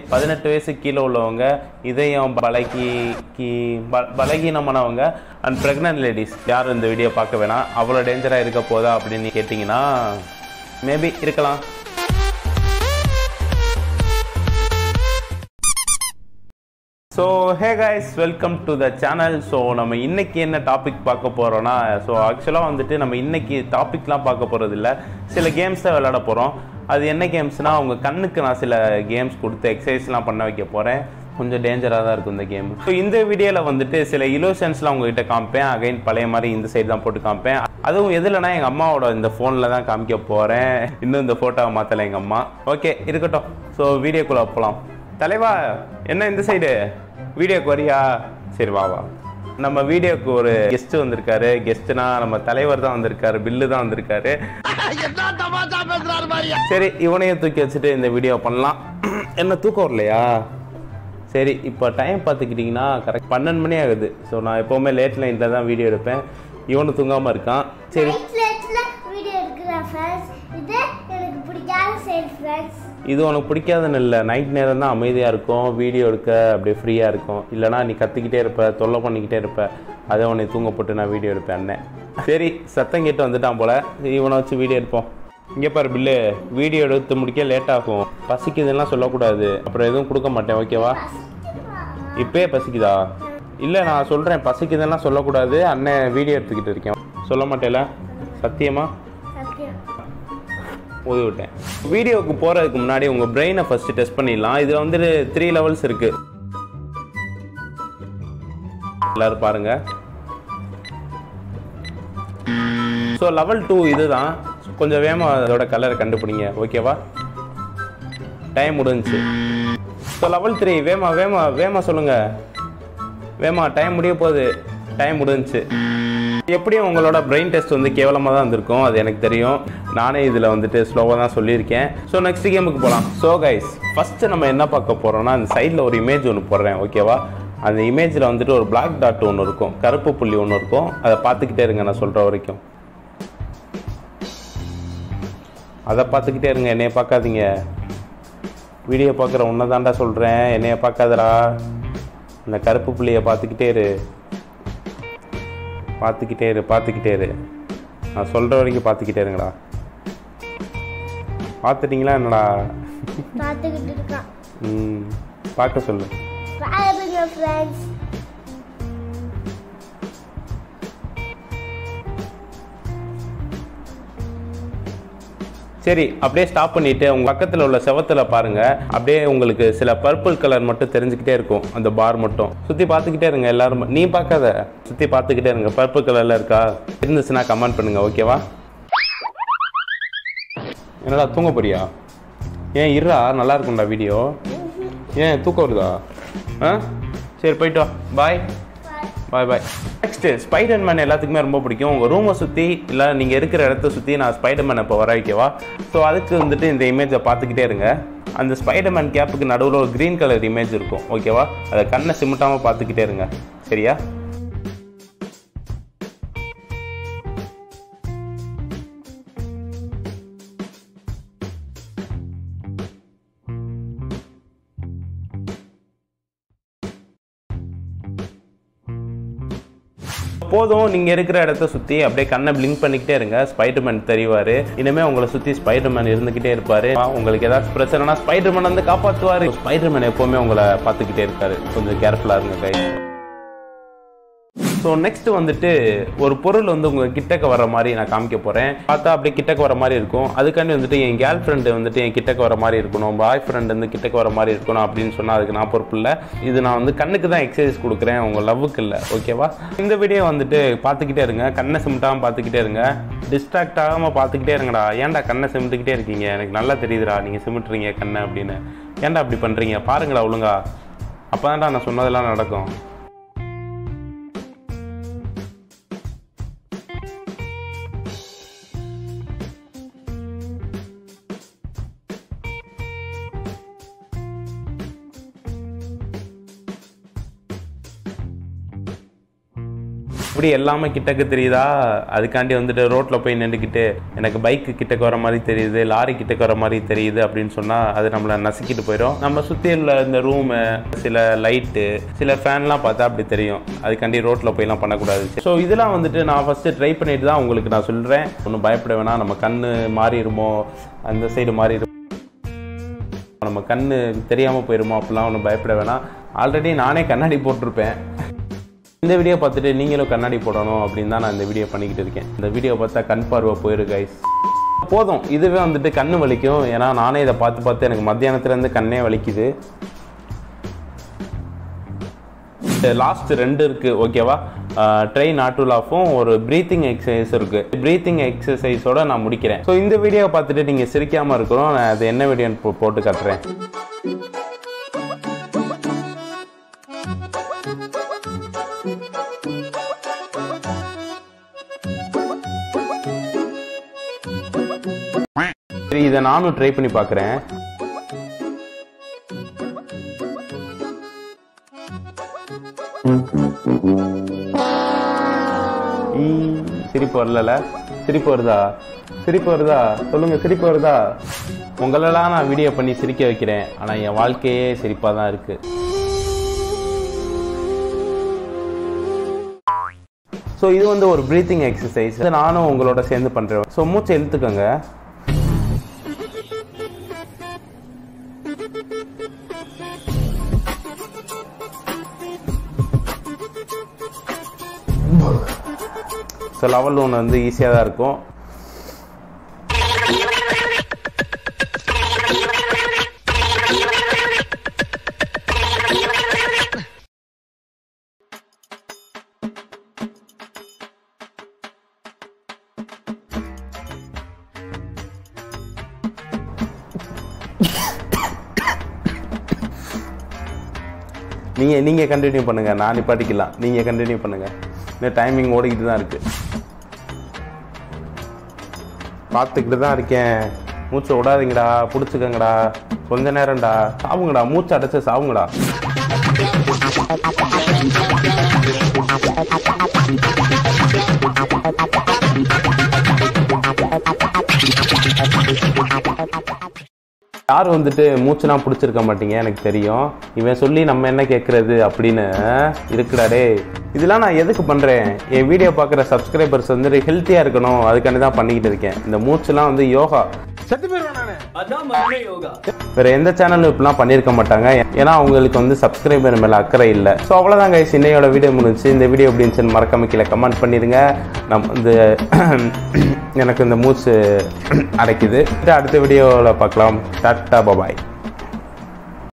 18 வயசு கீழே உள்ளவங்க, இதயம் பலகீனமானவங்க அண்ட் ப்ரெக்னென்ட் லேடிஸ் யாரும் இந்த வீடியோ பார்க்க வேணாம். அவ்வளோ டேஞ்சராக இருக்க போதா அப்படின்னு கேட்டிங்கன்னா மேபி இருக்கலாம். So hey guys, welcome to the channel. So நம்ம இன்றைக்கி என்ன டாபிக் பார்க்க போகிறோன்னா, ஸோ ஆக்சுவலாக வந்துட்டு நம்ம இன்றைக்கி டாபிக்லாம் பார்க்க போகிறது இல்லை, சில கேம்ஸ் தான் விளையாட போகிறோம். அது என்ன கேம்ஸ்னால், அவங்க கண்ணுக்கு நான் சில கேம்ஸ் கொடுத்து எக்ஸசைஸ்லாம் பண்ண வைக்க போகிறேன். கொஞ்சம் டேஞ்சராக தான் இருக்கும் இந்த கேம். ஸோ இந்த வீடியோவில் வந்துட்டு சில இலூஷன்ஸ்லாம் உங்ககிட்ட காமிப்பேன். அகைன் பழைய மாதிரி இந்த சைடு தான் போட்டு காமிப்பேன். அதுவும் எதுலனா எங்கள் அம்மாவோட இந்த ஃபோனில் தான் காமிக்க போகிறேன். இன்னும் இந்த ஃபோட்டோவை மாற்றலை எங்கள் அம்மா. ஓகே இருக்கட்டும். ஸோ வீடியோக்குள்ளே போகலாம். தலைவா என்ன இந்த சைடு வீடியோக்கு வரியா? சரி வா வா. நம்ம வீடியோக்கு ஒரு கெஸ்ட் வந்திருக்காரு. கெஸ்ட்னா நம்ம தலைவர் தான் வந்திருக்காரு, பில்லு தான் வந்திருக்காரு. சரி இவனையும் தூக்கி வச்சுட்டு இந்த வீடியோ பண்ணலாம். என்ன தூக்கம் வரலையா? சரி இப்போ டைம் பார்த்துக்கிட்டிங்கன்னா கரெக்ட் 12 மணி ஆகுது. ஸோ நான் எப்போவுமே லேட் நைட்டில் தான் வீடியோ எடுப்பேன். இவனு தூங்காமல் இருக்கான். சரி இது உனக்கு பிடிக்காதுன்னு இல்லை, நைட் நேரம் தான் அமைதியாக இருக்கும், வீடியோ எடுக்க அப்படியே ஃப்ரீயாக இருக்கும். இல்லைனா நீ கத்திக்கிட்டே இருப்ப, தொல்லை பண்ணிக்கிட்டே இருப்ப. அதை உன்னை தூங்க போட்டு நான் வீடியோ எடுப்பேன் அண்ணன். சரி சத்தம் கேட்டு வந்துட்டான் போல், இவனை வச்சு வீடியோ எடுப்போம். இங்கே பாரு பில்லு, வீடியோ எடுத்து முடிக்க லேட் ஆகும். பசிக்குதுலாம் சொல்லக்கூடாது, அப்புறம் எதுவும் கொடுக்க மாட்டேன். ஓகேவா? இப்போயே பசிக்குதா? இல்லை நான் சொல்கிறேன், பசிக்குதுலாம் சொல்லக்கூடாது. அண்ணன் வீடியோ எடுத்துக்கிட்டு இருக்கேன். சொல்ல மாட்டேல? சத்தியமா? ஓதி விட்டேன். வீடியோவுக்கு போகிறதுக்கு முன்னாடி உங்கள் பிரெயினை ஃபஸ்ட்டு டெஸ்ட் பண்ணிடலாம். இதில் வந்துட்டு 3 லெவல்ஸ் இருக்குது. எல்லோரும் பாருங்கள். ஸோ லெவல் 2 இதுதான். கொஞ்சம் வேகமாக அதோட கலரை கண்டுபிடிங்க. ஓகேவா? டைம் முடிஞ்சிச்சு. ஸோ லெவல் 3 வேகமாக சொல்லுங்கள். வேகமாக டைம் முடிய போகுது. டைம் முடிஞ்சிச்சு. எப்படியும் உங்களோட பிரெயின் டெஸ்ட் வந்து கேவலமாக தான் இருந்திருக்கும், அது எனக்கு தெரியும். நானே இதில் வந்துட்டு ஸ்லோவாக தான் சொல்லியிருக்கேன். ஸோ நெக்ஸ்ட் கேமுக்கு போகலாம். ஸோ கைஸ், ஃபஸ்ட்டு நம்ம என்ன பார்க்க போகிறோம்னா, அந்த சைடில் ஒரு இமேஜ் ஒன்று போடுறேன். ஓகேவா? அந்த இமேஜில் வந்துட்டு ஒரு பிளாக் டாட் ஒன்று இருக்கும், கருப்பு புள்ளி ஒன்று இருக்கும். அதை பார்த்துக்கிட்டே இருங்க நான் சொல்கிற வரைக்கும். அதை பார்த்துக்கிட்டே இருங்க, என்னைய பார்க்காதீங்க. வீடியோ பார்க்குற உன்னை தாண்டா சொல்கிறேன், என்னைய பார்க்காதடா. அந்த கருப்பு புள்ளியை பார்த்துக்கிட்டே இரு, பார்த்துக்கிட்டே இரு. நான் சொல்கிற வரைக்கும் பார்த்துக்கிட்டே இருங்கடா. பார்த்துட்டிங்களா என்னடா? பார்த்துக்கிட்டு இருக்கான். பார்க்க சொல்லு. சரி அப்படியே ஸ்டாப் பண்ணிவிட்டு உங்கள் பக்கத்தில் உள்ள செவத்தில் பாருங்கள். அப்படியே உங்களுக்கு சில பர்பிள் கலர் மட்டும் தெரிஞ்சுக்கிட்டே இருக்கும், அந்த பார் மட்டும். சுற்றி பார்த்துக்கிட்டே இருங்க எல்லாரும். நீ பார்க்காத, சுற்றி பார்த்துக்கிட்டே இருங்க. பர்பிள் கலரில் இருக்கா? இருந்துச்சுன்னா கமெண்ட் பண்ணுங்கள். ஓகேவா? என்னடா தூங்க போறியா? ஏன் இருடா, நல்லா இருக்கும்டா வீடியோ. ஏன் தூக்கம் வருதா? சரி போயிட்டு வா. Bye bye bye. Next Spider Man எல்லாத்துக்குமே ரொம்ப பிடிக்கும். உங்கள் ரூமை சுற்றி இல்லை நீங்கள் இருக்கிற இடத்த சுற்றி நான் ஸ்பைடர் மேனை இப்போ வர வைக்கவா? ஸோ அதுக்கு வந்துட்டு இந்த இமேஜை பார்த்துக்கிட்டே இருங்க. அந்த ஸ்பைடர் மேன் கேப்புக்கு நடுவில் ஒரு க்ரீன் கலர் இமேஜ் இருக்கும். ஓகேவா? அதை கண்ணை சிமிட்டாமல் பார்த்துக்கிட்டே இருங்க. சரியா? போதும். நீங்கள் இருக்கிற இடத்த சுற்றி அப்படியே கண்ணை பிளிங்க் பண்ணிக்கிட்டே இருங்க. ஸ்பைடர்மேன் தெரிவார். இனிமேல் உங்களை சுற்றி ஸ்பைடர்மேன் இருந்துக்கிட்டே இருப்பார். உங்களுக்கு ஏதாச்சும் பிரச்சனைனா ஸ்பைடர்மேன் வந்து காப்பாற்றுவார். ஸ்பைடர்மேன் எப்போவுமே உங்களை பார்த்துக்கிட்டே இருக்காரு. கொஞ்சம் கேர்ஃபுல்லாக இருங்க கை. ஸோ நெக்ஸ்ட் வந்துட்டு ஒரு பொருள் வந்து உங்கள் கிட்டக்க வர மாதிரி நான் காமிக்க போகிறேன். பார்த்தா அப்படியே கிட்டக்க வர மாதிரி இருக்கும். அதுக்காண்டி வந்துட்டு என் கேர்ள் ஃப்ரெண்டு வந்துட்டு என் கிட்டக்க வர மாதிரி இருக்கணும், பாய் ஃப்ரெண்ட் வந்து கிட்டக்க வர மாதிரி இருக்கணும் அப்படின்னு சொன்னால் அதுக்கு நான் பொறுப்பு இல்லை. இது நான் வந்து கண்ணுக்கு தான் எக்ஸசைஸ் கொடுக்குறேன், உங்கள் லவ்வுக்கு இல்லை. ஓகேவா? இந்த வீடியோ வந்துட்டு பார்த்துக்கிட்டே இருங்க. கண்ணை சிமிட்டாமல் பார்த்துக்கிட்டே இருங்க. டிஸ்ட்ராக்ட் ஆகாமல் பார்த்துக்கிட்டே இருங்கடா. ஏன்டா கண்ணை சிமிட்டுக்கிட்டே இருக்கீங்க? எனக்கு நல்லா தெரியுதுடா நீங்கள் சிமிட்டுறீங்க கண்ணை அப்படின்னு. ஏன்டா அப்படி பண்ணுறீங்க? பாருங்களா ஒழுங்கா. அப்போ தான்டா நான் சொன்னதெல்லாம் நடக்கும். இப்படி எல்லாமே கிட்டக்கு தெரியுதா, அதுக்காண்டி வந்துட்டு ரோட்டில் போய் நின்றுக்கிட்டு எனக்கு பைக்கு கிட்டக்கு வர மாதிரி தெரியுது, லாரி கிட்டக்கு வர மாதிரி தெரியுது அப்படின்னு சொன்னால் அது நம்மளை நசுக்கிட்டு போயிடும். நம்ம சுற்றி உள்ள இந்த ரூமு, சில லைட்டு, சில ஃபேன்லாம் பார்த்தா அப்படி தெரியும். அதுக்காண்டி ரோட்டில் போய்லாம் பண்ணக்கூடாது. ஸோ இதெல்லாம் வந்துட்டு நான் ஃபஸ்ட்டு ட்ரை பண்ணிட்டு தான் உங்களுக்கு நான் சொல்கிறேன். ஒன்றும் பயப்பட வேணாம். நம்ம கண் மாறிடுமோ, அந்த சைடு மாறிடும், நம்ம கண் தெரியாமல் போயிடுமோ அப்படிலாம் ஒன்றும் பயப்பட வேணாம். ஆல்ரெடி நானே கண்ணாடி போட்டிருப்பேன். இந்த வீடியோ பார்த்துட்டு நீங்களும் கண்ணாடி போடணும் அப்படின்னு தான் நான் இந்த வீடியோ பண்ணிக்கிட்டு இருக்கேன். இந்த வீடியோ பார்த்தா கண் பார்வை போயிரு கைஸ். போதும், இதுவே வந்துட்டு கண்ணு வலிக்கும். ஏன்னா நானே இதை பார்த்து எனக்கு மத்தியானத்துலேருந்து கண்ணே வலிக்குது. லாஸ்ட் 2 இருக்குது, ஓகேவா? ட்ரை நாட் டு லாஃபும் ஒரு ப்ரீத்திங் எக்ஸசைஸ் இருக்குது. ப்ரீத்திங் எக்ஸசைஸோட நான் முடிக்கிறேன். ஸோ இந்த வீடியோ பார்த்துட்டு நீங்கள் சிரிக்காமல் இருக்கிறோம். நான் அது என்ன வீடியோன்னு போட்டு காட்டுறேன். சரி, இதை நானும் ட்ரை பண்ணி பார்க்குறேன். சிரிப்பு வரல? சிரிப்பு வருதா? சிரிப்பு வருதா? சொல்லுங்க, சிரிப்பு வருதா? உங்களெல்லாம் நான் வீடியோ பண்ணி சிரிக்க வைக்கிறேன். ஆனால் என் வாழ்க்கையே சிரிப்பாக தான் இருக்கு. ஸோ இது வந்து ஒரு ப்ரீத்திங் எக்ஸசைஸ். நானும் உங்களோட சேர்ந்து பண்ணுறேன். ஸோ மூச்சை இழுத்துக்கோங்க. ஸோ லெவல் 1 வந்து ஈஸியாக தான் இருக்கும். நீங்கள் கண்டினியூ பண்ணுங்கள், நான் நிப்பாட்டிக்கலாம். நீங்கள் கண்டினியூ பண்ணுங்கள். இந்த டைமிங் ஓடிக்கிட்டு தான் இருக்குது. பார்த்துக்கிட்டு தான் இருக்கேன். மூச்சை விடாதீங்கடா, பிடிச்சிக்கங்கடா, கொஞ்ச நேரம்டா. சாவுங்கடா, மூச்சை அடைச்சி சாவுங்கடா. யார் வந்துட்டு மூச்சுலாம் பிடிச்சிருக்க மாட்டீங்க, எனக்கு தெரியும். இவன் சொல்லி நம்ம என்ன கேட்குறது அப்படின்னு இருக்குடாடே. இதெல்லாம் நான் எதுக்கு பண்ணுறேன்? என் வீடியோ பார்க்குற சப்ஸ்கிரைபர்ஸ் வந்துட்டு ஹெல்த்தியாக இருக்கணும், அதுக்காண்டி தான் பண்ணிக்கிட்டு இருக்கேன். இந்த மூச்சுலாம் வந்து யோகா. வேற எந்த சேனலும் இப்படிலாம் பண்ணியிருக்க மாட்டாங்க. ஏன்னா அவங்களுக்கு வந்து சப்ஸ்கிரைபர் மேலே அக்கறை இல்லை. ஸோ அவ்வளோதான் கைஸ், இன்னையோட வீடியோ முடிஞ்சு. இந்த வீடியோ எப்படி இருந்துச்சுன்னு மறக்காம கீழே கமெண்ட் பண்ணிடுங்க. நம்ம வந்து எனக்கு இந்த மூச்சு அடைக்குது. அடுத்த வீடியோவில் பார்க்கலாம். டாட்டா பாய்.